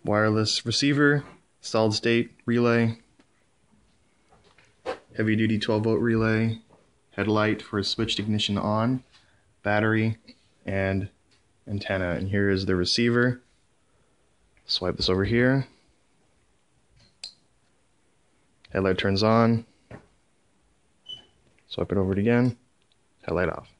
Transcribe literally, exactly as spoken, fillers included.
wireless receiver, solid state relay, heavy duty twelve volt relay, headlight for switched ignition on, battery, and antenna. And here is the receiver. Swipe this over here. Headlight turns on. Swipe it over it again. Headlight off.